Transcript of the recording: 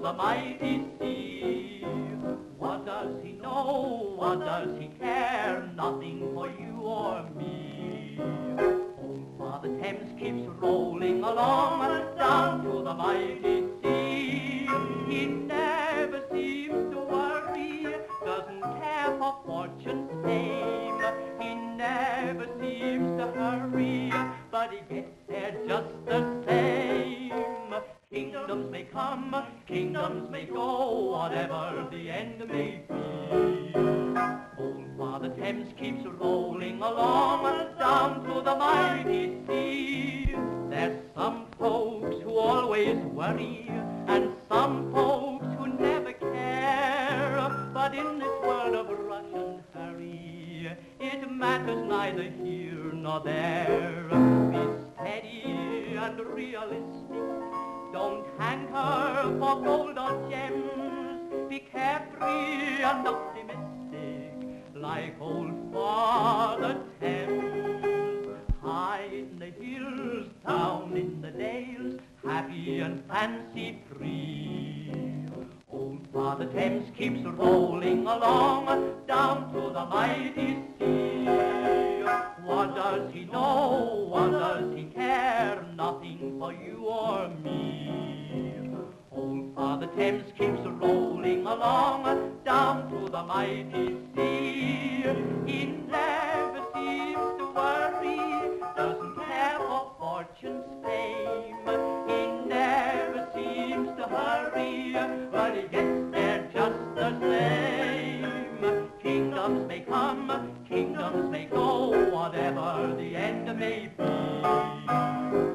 the mighty sea. What does he know? What does he care? Nothing for you or me. Old Father Thames keeps rolling along down to the mighty sea. He never seems to worry, doesn't care for fortune's fame. He never seems to hurry, but he gets there just the same. Kingdoms may come, kingdoms may go, whatever the end may be. Old Father Thames keeps rolling along down to the mighty sea. There's some folks who always worry, and some folks who never care. But in this world of rush and hurry, it matters neither here nor there. Be steady and realistic, don't hanker for gold or gems. Be carefree and optimistic, like old Father Thames. High in the hills, down in the dales, happy and fancy free. Old Father Thames keeps rolling along down to the mighty sea. What does he know? What does he care? Nothing for you or me. Old Father Thames keeps rolling along down to the mighty sea. He never seems to worry, doesn't care for fortune's fame. He never seems to hurry, but he gets there just the same. Kingdoms may come, kingdoms may go, whatever the end may be.